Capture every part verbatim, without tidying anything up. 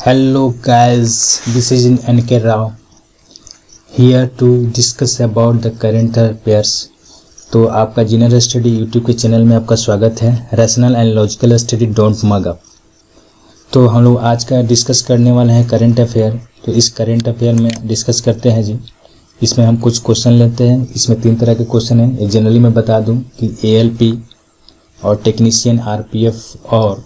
Hello guys, this is N K Rao here to discuss about the current affairs। तो आपका general study YouTube के channel में आपका स्वागत है। Rational and logical study don't mug up. तो हम लोग आज का डिस्कस करने वाले हैं करंट अफेयर। तो इस करंट अफेयर में डिस्कस करते हैं जी। इसमें हम कुछ क्वेश्चन लेते हैं। इसमें तीन तरह के क्वेश्चन हैं। एक जनरली मैं बता दूं कि ए एल पी और टेक्नीशियन आर पी एफ और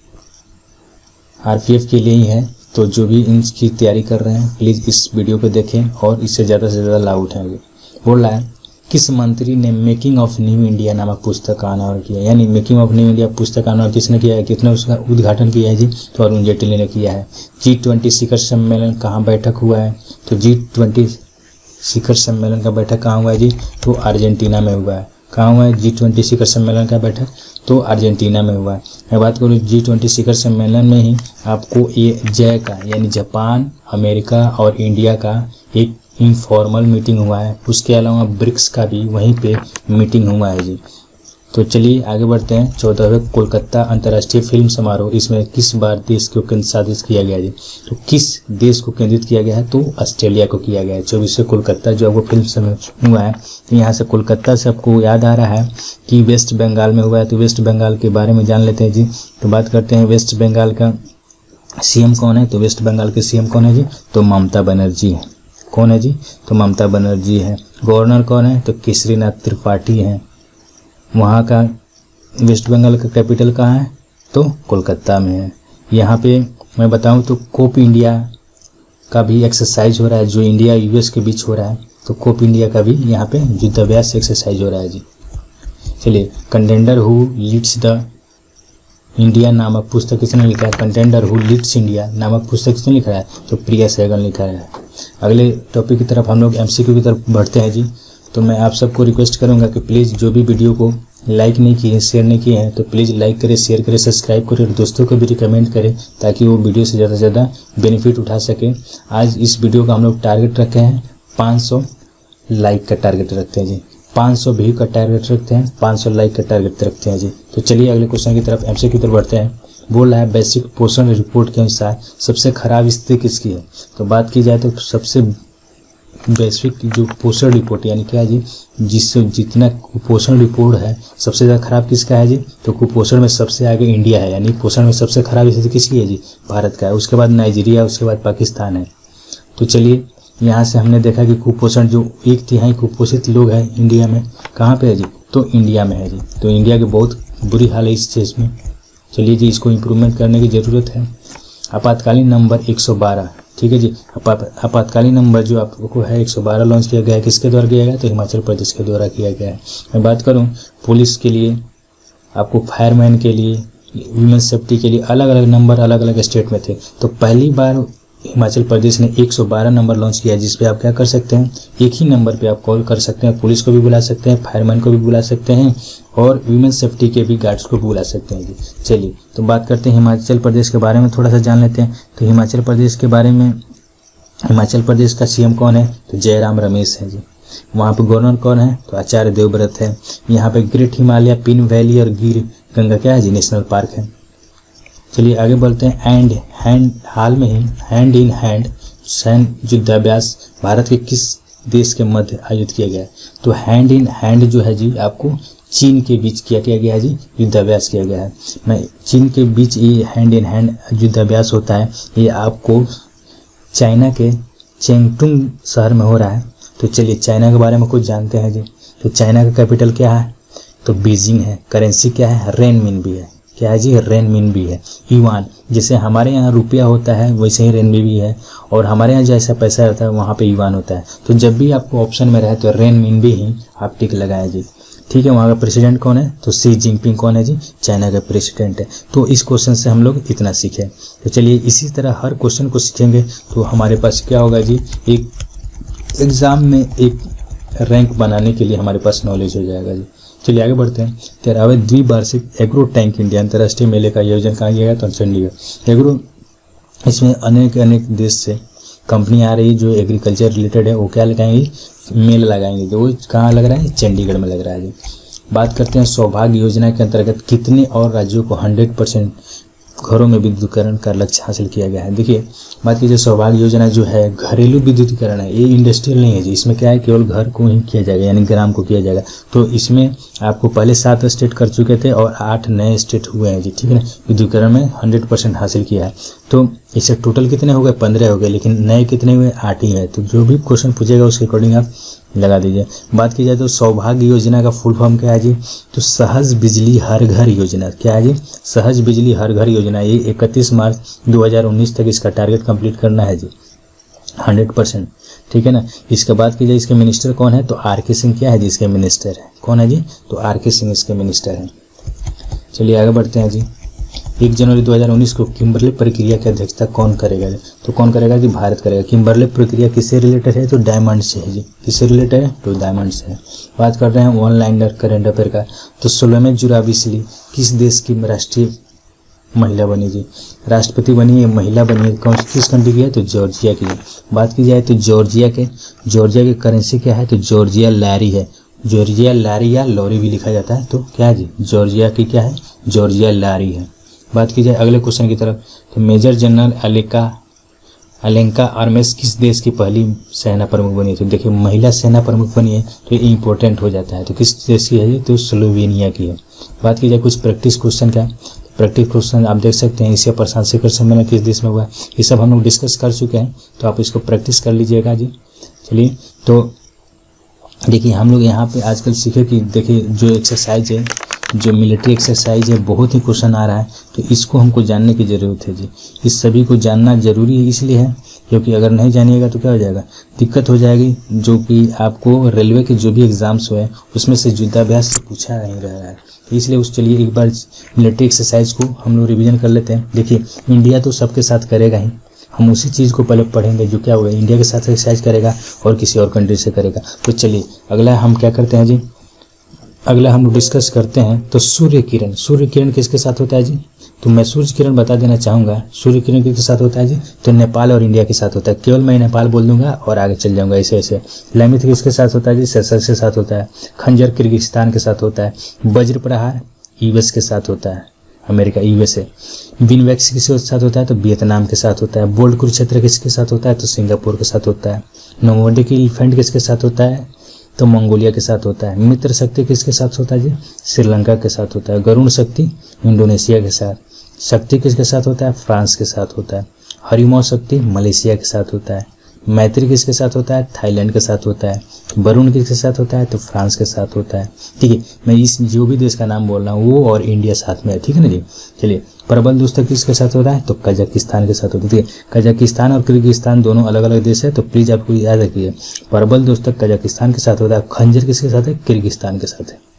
आर पी एफ के लिए ही है। तो जो भी इनकी तैयारी कर रहे हैं प्लीज़ इस वीडियो को देखें और इससे ज़्यादा से ज़्यादा लाभ उठाएंगे। बोल रहा है किस मंत्री ने मेकिंग ऑफ न्यू इंडिया नामक पुस्तक का अनावरण किया। यानी मेकिंग ऑफ न्यू इंडिया पुस्तक का अनावरण किसने किया है, किसने उसका उद्घाटन किया है जी? तो अरुण जेटली ने किया है। जी ट्वेंटी शिखर सम्मेलन कहाँ बैठक हुआ है? तो जी ट्वेंटी शिखर सम्मेलन का बैठक कहाँ हुआ है जी? तो अर्जेंटीना में हुआ है। कहाँ हुआ है जी ट्वेंटी शिखर सम्मेलन का बैठक? तो अर्जेंटीना में हुआ है। मैं बात करूँ जी ट्वेंटी शिखर सम्मेलन में ही आपको ये जय का यानी जापान, अमेरिका और इंडिया का एक इनफॉर्मल मीटिंग हुआ है। उसके अलावा ब्रिक्स का भी वहीं पे मीटिंग हुआ है जी। तो चलिए आगे बढ़ते हैं। चौदहवें कोलकाता अंतर्राष्ट्रीय फिल्म समारोह इसमें किस बार देश को केंद्रित किया गया जी? तो किस देश को केंद्रित किया गया है? तो ऑस्ट्रेलिया को किया गया है। चौबीसवें कोलकाता जो आपको फिल्म समारोह हुआ है, तो यहाँ से कोलकाता से आपको याद आ रहा है कि वेस्ट बंगाल में हुआ है। तो वेस्ट बंगाल के बारे में जान लेते हैं जी। तो बात करते हैं वेस्ट बंगाल का सीएम कौन है? तो वेस्ट बंगाल के सीएम कौन है जी? तो ममता बनर्जी है। कौन है जी? तो ममता बनर्जी है। गवर्नर कौन है? तो केसरीनाथ त्रिपाठी है। वहाँ का वेस्ट बंगाल का कैपिटल कहाँ है? तो कोलकाता में है। यहाँ पे मैं बताऊँ तो कोप इंडिया का भी एक्सरसाइज हो रहा है जो इंडिया यूएस के बीच हो रहा है। तो कोप इंडिया का भी यहाँ पे युद्धाभ्यास एक्सरसाइज हो रहा है जी। चलिए, contender who leads the India नामक पुस्तक किसने लिखा है? कंटेंडर हु लीड्स इंडिया नामक पुस्तक किसने लिखा है? तो प्रिया सहगल लिखा है। अगले टॉपिक की तरफ हम लोग एमसीक्यू की तरफ बढ़ते हैं जी। तो मैं आप सबको रिक्वेस्ट करूंगा कि प्लीज़ जो भी वीडियो को लाइक नहीं किए, शेयर नहीं किए हैं, तो प्लीज़ लाइक करें, शेयर करें, सब्सक्राइब करें और दोस्तों को भी रिकमेंड करें ताकि वो वीडियो से ज़्यादा से ज़्यादा बेनिफिट उठा सकें। आज इस वीडियो का हम लोग टारगेट रखे हैं पाँच सौ लाइक का टारगेट रखते हैं जी। पाँच सौ व्यू का टारगेट रखते हैं, पाँच सौ लाइक का टारगेट रखते हैं जी। तो चलिए अगले क्वेश्चन की तरफ एमसीक्यू की तरफ बढ़ते हैं। बोल रहा है वैश्विक पोषण रिपोर्ट के अनुसार सबसे खराब स्थिति किसकी है? तो बात की जाए तो सबसे वैश्विक जो पोषण रिपोर्ट यानी क्या है जी, जिससे जितना कुपोषण रिपोर्ट है सबसे ज़्यादा खराब किसका है जी? तो कुपोषण में सबसे आगे इंडिया है। यानी पोषण में सबसे खराब स्थिति किसकी है जी? भारत का है। उसके बाद नाइजीरिया, उसके बाद पाकिस्तान है। तो चलिए यहाँ से हमने देखा कि कुपोषण जो एक तिहाई कुपोषित लोग हैं इंडिया में, कहाँ पे है जी? तो इंडिया में है जी। तो इंडिया की बहुत बुरी हाल है इस चीज़ में। चलिए जी, इसको इम्प्रूवमेंट करने की ज़रूरत है। आपातकालीन नंबर एक सौ बारह, ठीक है जी। आपातकालीन नंबर जो आपको है एक सौ बारह लॉन्च किया गया है। किसके द्वारा किया गया? तो हिमाचल प्रदेश के द्वारा किया गया है। मैं बात करूं पुलिस के लिए, आपको फायरमैन के लिए, वुमेन सेफ्टी के लिए अलग अलग नंबर अलग अलग स्टेट में थे। तो पहली बार हिमाचल प्रदेश ने एक सौ बारह नंबर लॉन्च किया, जिस पे आप क्या कर सकते हैं, एक ही नंबर पे आप कॉल कर सकते हैं। पुलिस को भी बुला सकते हैं, फायरमैन को भी बुला सकते हैं और वुमेन सेफ्टी के भी गार्ड्स को बुला सकते हैं जी। चलिए तो बात करते हैं हिमाचल प्रदेश के बारे में, थोड़ा सा जान लेते हैं। तो हिमाचल प्रदेश के बारे में, हिमाचल प्रदेश का सीएम कौन है? तो जयराम रमेश है जी। वहाँ पे गवर्नर कौन है? तो आचार्य देवव्रत है। यहाँ पे ग्रेट हिमालय, पिन वैली और गिर गंगा क्या है जी? नेशनल पार्क है। चलिए आगे बढ़ते हैं। एंड हैंड हाल में ही हैंड इन हैंड सैन्य युद्धाभ्यास भारत के किस देश के मध्य आयोजित किया गया है? तो हैंड इन हैंड जो है जी आपको चीन के बीच किया किया गया है जी, युद्धाभ्यास किया गया है। मैं चीन के बीच ये हैंड इन हैंड युद्धाभ्यास होता है। ये आपको चाइना के चेंगटुंग शहर में हो रहा है। तो चलिए चाइना के बारे में कुछ जानते हैं जी। तो चाइना का कैपिटल क्या है? तो बीजिंग है। करेंसी क्या है? रेनमिनबी है। क्या है जी? रेनमिनबी है। युआन, जैसे हमारे यहाँ रुपया होता है वैसे ही रेनमिनबी है, और हमारे यहाँ जैसा पैसा होता है वहाँ पे युआन होता है। तो जब भी आपको ऑप्शन में रहे तो रेनमिनबी ही आप टिक लगाएं जी। ठीक है। वहाँ का प्रेसिडेंट कौन है? तो शी जिनपिंग कौन है जी? चाइना का प्रेसिडेंट है। तो इस क्वेश्चन से हम लोग इतना सीखे। तो चलिए इसी तरह हर क्वेश्चन को सीखेंगे तो हमारे पास क्या होगा जी, एक एग्ज़ाम में एक रैंक बनाने के लिए हमारे पास नॉलेज हो जाएगा जी। चलिए आगे बढ़ते हैं। तेरहवें द्विवार्षिक एग्रो टैंक इंडिया अंतर्राष्ट्रीय मेले का आयोजन कहाँ किया गया? तो चंडीगढ़। एग्रो, इसमें अनेक अनेक देश से कंपनी आ रही जो एग्रीकल्चर रिलेटेड है, वो क्या लगाएंगी? मेला लगाएंगे। जो वो कहाँ लग रहा है? चंडीगढ़ में लग रहा है जी। बात करते हैं सौभाग्य योजना के अंतर्गत कितने और राज्यों को हंड्रेड परसेंट घरों में विद्युतीकरण का लक्ष्य हासिल किया गया है। देखिए बात कीजिए सौभाग्य योजना जो है घरेलू विद्युतीकरण है, ये इंडस्ट्रियल नहीं है जी। इसमें क्या है, केवल घर को ही किया जाएगा यानी ग्राम को किया जाएगा। तो इसमें आपको पहले सात स्टेट कर चुके थे और आठ नए स्टेट हुए हैं जी, ठीक है ना। विद्युतीकरण में हंड्रेड परसेंट हासिल किया है। तो इससे टोटल कितने हो गए, पंद्रह हो गए, लेकिन नए कितने हुए, आठ ही है। तो जो भी क्वेश्चन पूछेगा उसके अकॉर्डिंग आप लगा दीजिए। बात की जाए तो सौभाग्य योजना का फुल फॉर्म क्या है जी, तो सहज बिजली हर घर योजना। क्या है जी, सहज बिजली हर घर योजना। ये इकतीस मार्च दो हज़ार उन्नीस तक इसका टारगेट कंप्लीट करना है जी, हंड्रेड परसेंट, ठीक है ना। इसके बाद की जाए इसके मिनिस्टर कौन है, तो आर के सिंह क्या है जी, इसके मिनिस्टर है। कौन है जी, तो आर के सिंह इसके मिनिस्टर हैं। चलिए आगे बढ़ते हैं जी। एक जनवरी दो हज़ार उन्नीस को किम्बरले प्रक्रिया की अध्यक्षता कौन करेगा, तो कौन करेगा कि भारत करेगा। किम्बरले प्रक्रिया किससे रिलेटेड है, तो डायमंड से है जी। किससे रिलेटेड है, तो डायमंड से है। बात कर रहे हैं ऑनलाइन करंट अफेयर का, तो सोलोमे जुराबिस्ली किस देश की राष्ट्रीय महिला बनी जी, राष्ट्रपति बनी है, महिला बनी है, कौन किस कंट्री की है, तो जॉर्जिया की। बात की जाए तो जॉर्जिया के जॉर्जिया की करेंसी क्या है, तो जॉर्जिया लैरी है। जॉर्जिया लैरी या लॉरी भी लिखा जाता है, तो क्या है जी, जॉर्जिया की क्या है, जॉर्जिया लैरी है। बात की जाए अगले क्वेश्चन की तरफ, तो मेजर जनरल अलेका अलेंका आर्मेस किस देश की पहली सेना प्रमुख बनी है। तो देखिए महिला सेना प्रमुख बनी है तो ये इंपॉर्टेंट हो जाता है। तो किस देश की है ये, तो स्लोवेनिया की है। बात की जाए कुछ प्रैक्टिस क्वेश्चन का, प्रैक्टिस क्वेश्चन आप देख सकते हैं एशिया प्रशांत शिखर सम्मेलन किस देश में हुआ है, ये सब हम लोग डिस्कस कर चुके हैं, तो आप इसको प्रैक्टिस कर लीजिएगा जी। चलिए तो देखिए हम लोग यहाँ पे आजकल सीखे कि देखिए जो एक्सरसाइज है, जो मिलिट्री एक्सरसाइज है, बहुत ही क्वेश्चन आ रहा है, तो इसको हमको जानने की ज़रूरत है जी। इस सभी को जानना जरूरी है, इसलिए है क्योंकि अगर नहीं जानिएगा तो क्या हो जाएगा, दिक्कत हो जाएगी। जो कि आपको रेलवे के जो भी एग्जाम्स हुए उसमें से युद्धाभ्यास से पूछा नहीं रहा है, तो इसलिए उस चलिए एक बार मिलिट्री एक्सरसाइज को हम लोग रिविजन कर लेते हैं। देखिए इंडिया तो सबके साथ करेगा ही, हम उसी चीज़ को पहले पढ़ेंगे जो क्या होगा, इंडिया के साथ एक्सरसाइज करेगा और किसी और कंट्री से करेगा। तो चलिए अगला हम क्या करते हैं जी, अगला हम लोग डिस्कस करते हैं तो सूर्य किरण। सूर्य किरण किसके साथ होता है जी, तो मैं सूर्य किरण बता देना चाहूँगा। सूर्य किरण किसके साथ होता है जी, तो नेपाल और इंडिया के साथ होता है। केवल मैं नेपाल बोल दूंगा और आगे चल जाऊंगा ऐसे ऐसे। लैमिथ किसके साथ होता है जी, सेशल्स के साथ होता है। खंजर किर्गिस्तान के साथ होता है। वज्र प्रहार यूएस के साथ होता है, अमेरिका यूएसए। विनवैक्स किसके साथ होता है, तो वियतनाम के साथ होता है। बोल्ट कुरुक्षेत्र किसके साथ होता है, तो सिंगापुर के साथ होता है। नोमोडिक एलिफेंट किसके साथ होता है, तो मंगोलिया के साथ होता है। मित्र शक्ति किसके साथ होता है जी, श्रीलंका के साथ होता है। गरुण शक्ति इंडोनेशिया के साथ। शक्ति किसके साथ होता है, फ्रांस के साथ होता है। हरिमो शक्ति मलेशिया के साथ होता है। मैत्री किसके साथ होता है, थाईलैंड के साथ होता है। वरुण किसके साथ होता है, तो फ्रांस के साथ होता है। ठीक है, मैं इस जो भी देश का नाम बोल रहा हूँ वो और इंडिया साथ में है, ठीक है ना जी। चलिए प्रबल दोस्तक किसके साथ होता है, तो कजाकिस्तान के साथ होता है। कजाकिस्तान और किर्गिस्तान दोनों अलग अलग देश है, तो प्लीज आपको याद रखिए प्रबल दोस्तक कजाकिस्तान के साथ होता है। खंजर किसके साथ है, किर्गिस्तान के साथ है।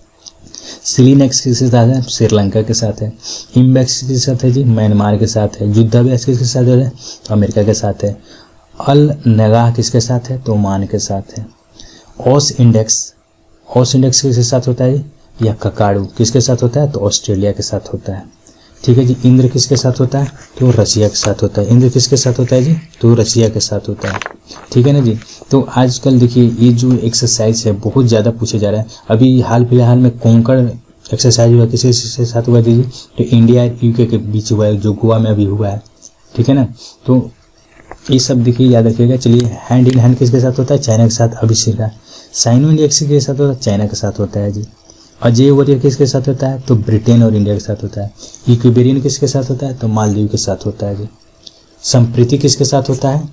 सिलीनेक्स किसके साथ है, श्रीलंका के साथ है। इम्बैक्स किसके साथ है जी, म्यांमार के साथ है। युद्धाभ्यास किसके साथ है, तो अमेरिका के साथ है। अल नगाह किसके साथ है, तो ओमान के साथ है। ओस इंडेक्स ओस इंडेक्स किसके साथ होता है, या ककाडू किसके साथ होता है, तो ऑस्ट्रेलिया के साथ होता है। ठीक है जी। इंद्र किसके साथ होता है, तो रशिया के साथ होता है। इंद्र किसके साथ होता है जी, तो रशिया के साथ होता है। ठीक है ना जी। तो आजकल देखिए ये जो एक्सरसाइज है बहुत ज़्यादा पूछे जा रहा है। अभी हाल फिलहाल में कोंकण एक्सरसाइज हुआ, किसके साथ हुआ दीजिए, तो इंडिया यूके के बीच हुआ है, जो गोवा में अभी हुआ है। ठीक है ना, तो ये सब देखिए याद रखिएगा। चलिए हैंड इन हैंड किसके साथ होता है, चाइना के साथ। अभिषेक साइनो इंडिया किसके साथ होता है, चाइना के साथ होता है जी। अजय वॉरियर किसके साथ होता है, तो ब्रिटेन और इंडिया के साथ होता है। इक्वेबेरियन किसके साथ होता है, तो मालदीव के साथ होता है जी। संप्रीति किसके साथ होता है,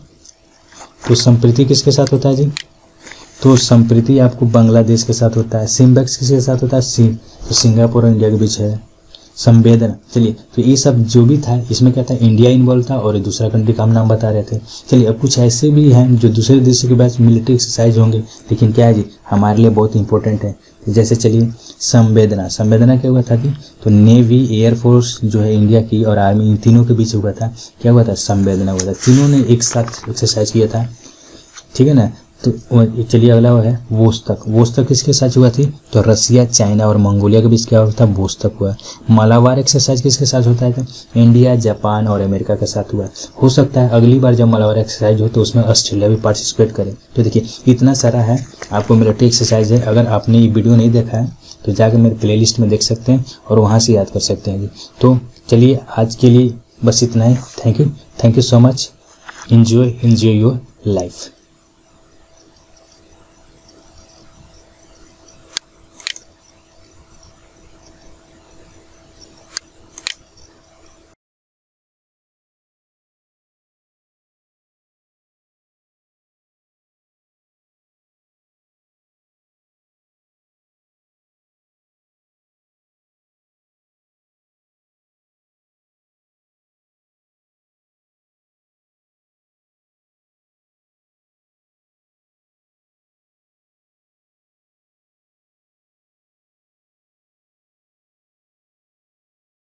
तो संप्रीति किसके साथ होता है जी, तो संप्रीति आपको बांग्लादेश के साथ होता है। सिम्बैक्स किसके साथ होता है, सी तो सिंगापुर और इंडिया के बीच है। संवेदन, चलिए तो ये सब जो भी था इसमें क्या था, इंडिया इन्वॉल्व था और दूसरा कंट्री का हम नाम बता रहे थे। चलिए अब कुछ ऐसे भी हैं जो दूसरे देशों के बाद मिलिट्री एक्सरसाइज होंगे, लेकिन क्या है जी हमारे लिए बहुत इंपॉर्टेंट है। तो जैसे चलिए संवेदना, संवेदना क्या हुआ था जी, तो नेवी एयरफोर्स जो है इंडिया की और आर्मी इन तीनों के बीच हुआ था। क्या हुआ था, संवेदना हुआ था। तीनों ने एक साथ एक्सरसाइज किया था। ठीक है ना, तो चलिए अगला वो है वोस्तक। वोस्तक किसके साथ हुआ थी? तो रसिया, चाइना और मंगोलिया के बीच क्या होता है? वोस्तक हुआ। मालाबार एक्सरसाइज किसके साथ होता है? तो इंडिया, जापान और अमेरिका के साथ हुआ। हो सकता है अगली बार जब मालाबार एक्सरसाइज हो तो उसमें ऑस्ट्रेलिया भी पार्टिसिपेट करे। तो देखिए इतना सारा है आपको मिलिट्री एक्सरसाइज है। अगर आपने ये वीडियो नहीं देखा है तो जाकर मेरे प्ले लिस्ट में देख सकते हैं और वहाँ से याद कर सकते हैं। तो चलिए आज के लिए बस इतना ही। Thank you, thank you so much. Enjoy enjoy your life.